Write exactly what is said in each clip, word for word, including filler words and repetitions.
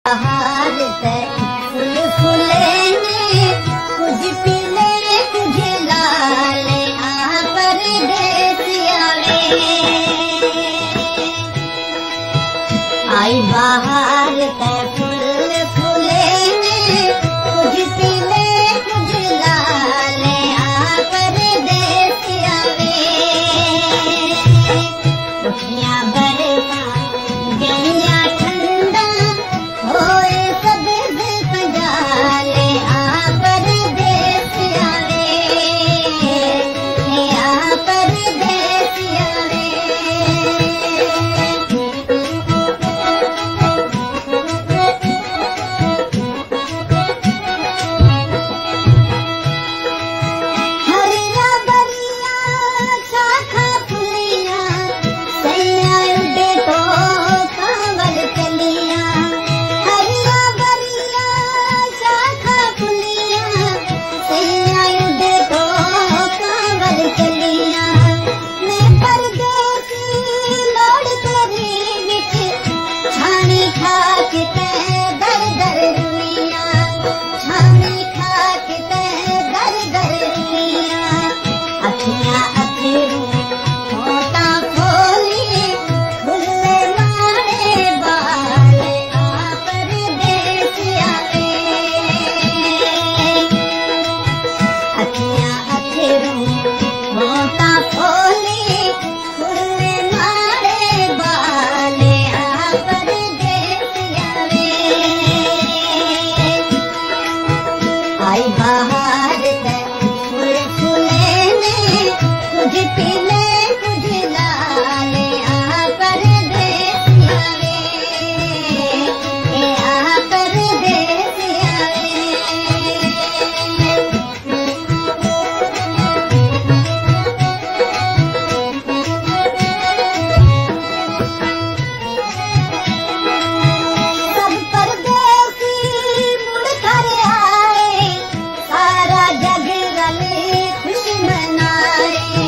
बहार ते फूल फूलेंगे, कुछ पीले कुछ लाले, आ परदेसिया वे। आई बहार ते फूल फूलेंगे, कुछ पीले कुछ लाले, आ परदेसिया वे। उठियां बरसा गईया ठंडा, होए सब पंजाले, आ परदेसिया वे, आ परदेसिया वे। हरिया बरिया शाखा फुलिया, सैया उड़े तो कांवल चलिया। हरिया बरिया शाखा फुलिया, सैया उड़े तो कांवल चलिया। मैं परदेसी लोड़ तेरी विच, छानी खाक ते दर दर रुलिया, छानी खाक ते दर दर रुलिया। अखियां अखरू होता खोली, खुले मारे बाल, आ परदेसिया वे। अखियां अखरू होता खोली, खुले मारे बाल, आ परदेसिया वे। आई बहार ते फूल फूलेंगे, कुछ पीले कुछ लाले, आ परदेसिया वे, आ परदेसिया वे। सब परदेसी मुड़ कर आए, सारा जग रले खुशी मनाए।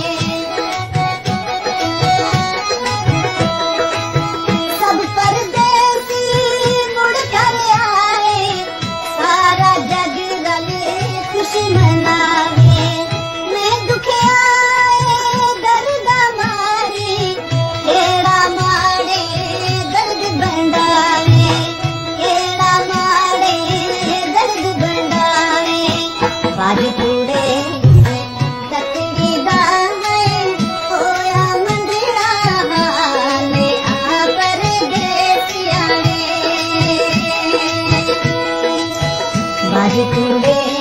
सब परदेसी मुड़ कर आए, सारा जग रले खुशी मनाए। मैं दुखियाए दर्द मारी, केड़ा माड़े दर्द बंडावे, केड़ा माड़े दर्द बंडावे। बाज कूड़े तकड़ी दाए, होया मंदिरा हाले, आ परदेसिया वे। बाज कूड़े